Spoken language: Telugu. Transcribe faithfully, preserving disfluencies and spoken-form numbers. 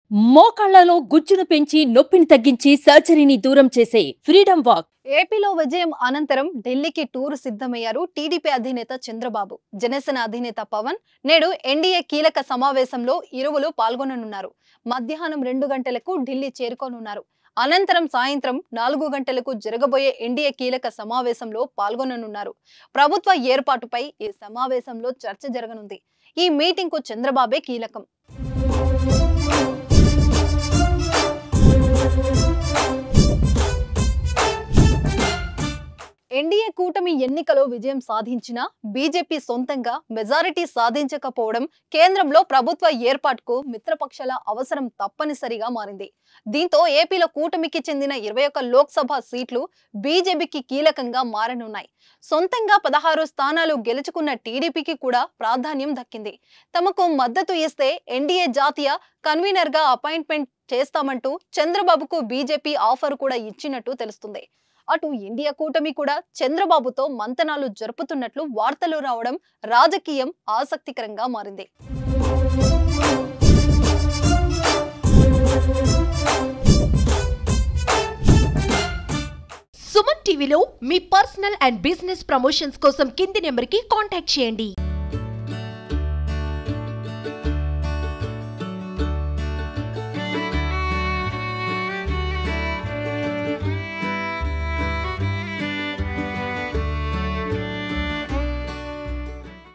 మోకాళ్లలో గుజ్జును పెంచి నొప్పిని తగ్గించి సర్జరీని దూరం చేసే ఫ్రీడమ్ వాక్. ఏపీలో విజయం అనంతరం ఢిల్లీకి టూర్ సిద్ధమయ్యారు టీడీపీ అధినేత చంద్రబాబు. జనసేన అధినేత పవన్ నేడు ఎన్డీఏ కీలక సమావేశంలో ఇరువురు పాల్గొననున్నారు. మధ్యాహ్నం రెండు గంటలకు ఢిల్లీ చేరుకోనున్నారు. అనంతరం సాయంత్రం నాలుగు గంటలకు జరగబోయే ఎన్డీఏ కీలక సమావేశంలో పాల్గొననున్నారు. ప్రభుత్వ ఏర్పాటుపై ఈ సమావేశంలో చర్చ జరగనుంది. ఈ మీటింగ్ కు చంద్రబాబే కీలకం. ఎన్డీఏ కూటమి ఎన్నికలో విజయం సాధించినా బీజేపీ సొంతంగా మెజారిటీ సాధించకపోవడం కేంద్రంలో ప్రభుత్వ ఏర్పాటుకు మిత్రపక్షాల అవసరం తప్పనిసరిగా మారింది. దీంతో ఏపీలో కూటమికి చెందిన ఇరవై ఒక్క లోక్సభ సీట్లు బీజేపీకి కీలకంగా మారనున్నాయి. సొంతంగా పదహారు స్థానాలు గెలుచుకున్న టీడీపీకి కూడా ప్రాధాన్యం దక్కింది. తమకు మద్దతు ఇస్తే ఎన్డీఏ జాతీయ కన్వీనర్ గా అపాయింట్మెంట్ చేస్తామంటూ చంద్రబాబుకు బీజేపీ ఆఫర్ కూడా ఇచ్చినట్టు తెలుస్తుంది. అటు ఇండియా కూటమి కూడా చంద్రబాబుతో మంతనాలు జరుపుతున్నట్లు వార్తలు రావడం రాజకీయం ఆసక్తికరంగా మారింది. సుమన్ టీవీలో మీ పర్సనల్ అండ్ బిజినెస్ ప్రమోషన్స్ కోసం కింది నెంబర్కి కాంటాక్ట్ చేయండి.